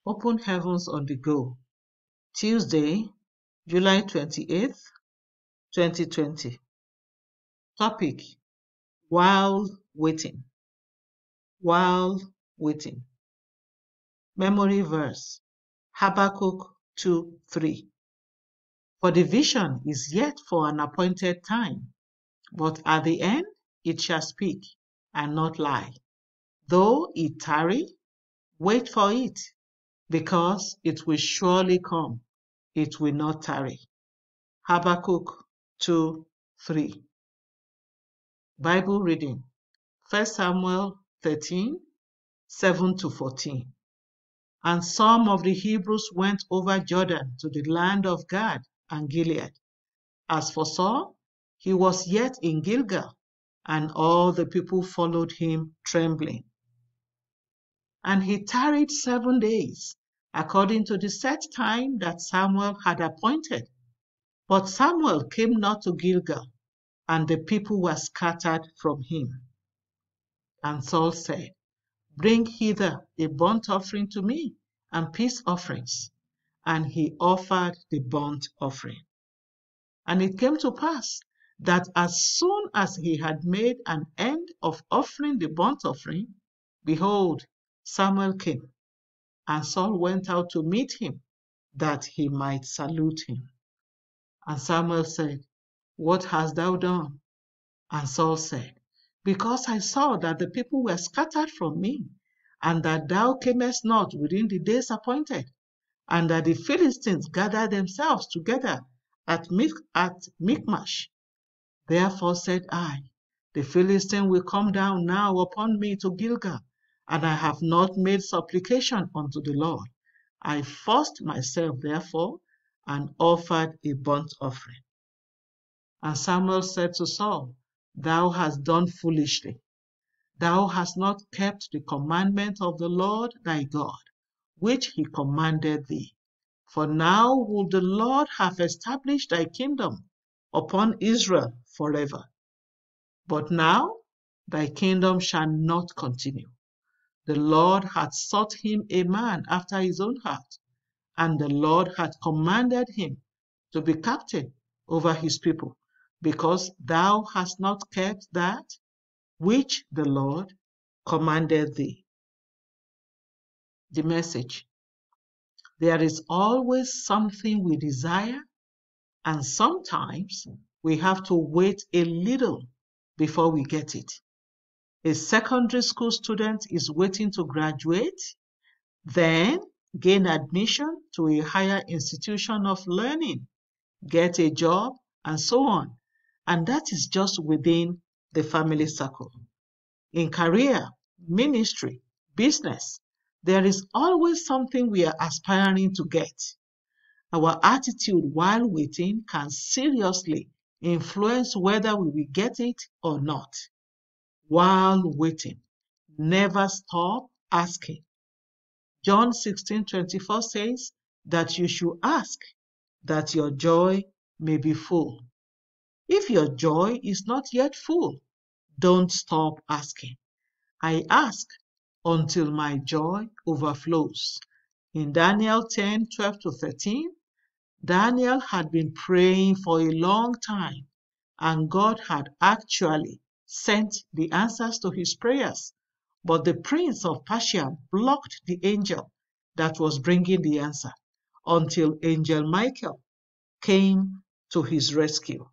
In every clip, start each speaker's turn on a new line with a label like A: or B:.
A: Open Heavens on the Go, Tuesday, July 28th, 2020. Topic: While waiting. While waiting. Memory verse: Habakkuk 2:3. For the vision is yet for an appointed time, but at the end it shall speak and not lie. Though it tarry, wait for it, because it will surely come, it will not tarry. Habakkuk 2:3. Bible reading: 1 Samuel 13:7-14. And some of the Hebrews went over Jordan to the land of Gad and Gilead. As for Saul, he was yet in Gilgal, and all the people followed him trembling. And he tarried 7 days, according to the set time that Samuel had appointed. But Samuel came not to Gilgal, and the people were scattered from him. And Saul said, Bring hither a burnt offering to me, and peace offerings. And he offered the burnt offering. And it came to pass that as soon as he had made an end of offering the burnt offering, behold, Samuel came, and Saul went out to meet him, that he might salute him. And Samuel said, What hast thou done? And Saul said, Because I saw that the people were scattered from me, and that thou camest not within the days appointed, and that the Philistines gathered themselves together at Michmash. Therefore said I, The Philistine will come down now upon me to Gilgal, and I have not made supplication unto the Lord. I forced myself therefore, and offered a burnt offering. And Samuel said to Saul, Thou hast done foolishly. Thou hast not kept the commandment of the Lord thy God, which he commanded thee. For now will the Lord have established thy kingdom upon Israel forever. But now thy kingdom shall not continue. The Lord hath sought him a man after his own heart, and the Lord hath commanded him to be captain over his people, because thou hast not kept that which the Lord commanded thee. The message: there is always something we desire, and sometimes we have to wait a little before we get it. A secondary school student is waiting to graduate, then gain admission to a higher institution of learning, get a job, and so on. And that is just within the family circle. In career, ministry, business, there is always something we are aspiring to get. Our attitude while waiting can seriously influence whether we will get it or not. While waiting, never stop asking. John 16:24 says that you should ask, that your joy may be full. If your joy is not yet full, don't stop asking. I ask until my joy overflows. In Daniel 10:12-13, Daniel had been praying for a long time, and God had actually sent the answers to his prayers. But the prince of Persia blocked the angel that was bringing the answer until Angel Michael came to his rescue.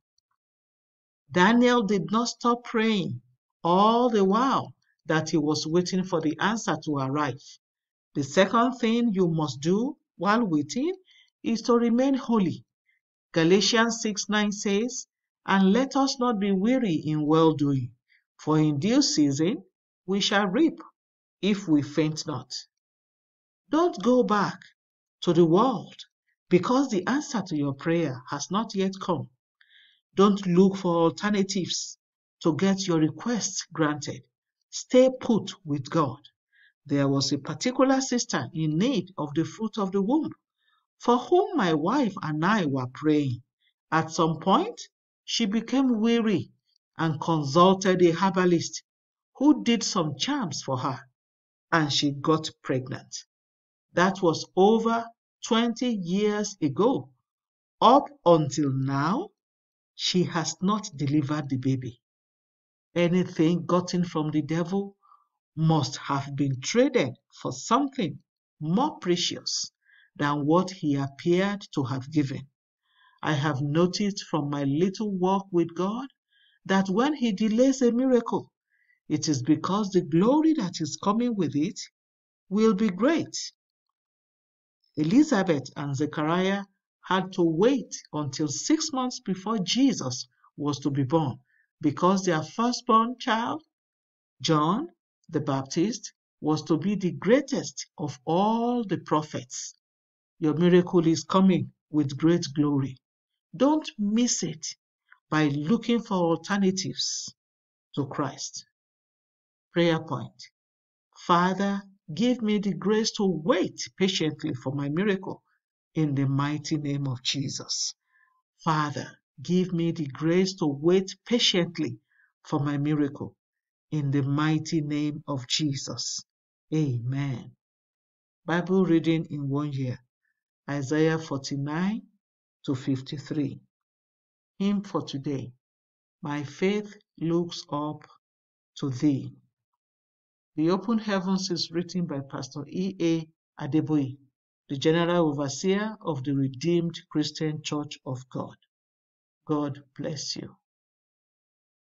A: Daniel did not stop praying all the while that he was waiting for the answer to arrive. The second thing you must do while waiting is to remain holy. Galatians 6:9 says, And let us not be weary in well-doing, for in due season we shall reap, if we faint not. Don't go back to the world because the answer to your prayer has not yet come. Don't look for alternatives to get your requests granted. Stay put with God. There was a particular sister in need of the fruit of the womb, for whom my wife and I were praying. At some point, she became weary and consulted a herbalist who did some charms for her, and she got pregnant. That was over 20 years ago. Up until now, she has not delivered the baby. Anything gotten from the devil must have been traded for something more precious than what he appeared to have given. I have noticed from my little walk with God that when he delays a miracle, it is because the glory that is coming with it will be great. Elizabeth and Zechariah had to wait until 6 months before Jesus was to be born because their firstborn child, John the Baptist, was to be the greatest of all the prophets. Your miracle is coming with great glory. Don't miss it by looking for alternatives to Christ. Prayer point. Father, give me the grace to wait patiently for my miracle in the mighty name of Jesus. Father, give me the grace to wait patiently for my miracle in the mighty name of Jesus. Amen. Bible reading in 1 year, Isaiah 49 to 53. Hymn for today. My faith looks up to thee. The Open Heavens is written by Pastor E.A. Adeboye, the General Overseer of the Redeemed Christian Church of God. God bless you.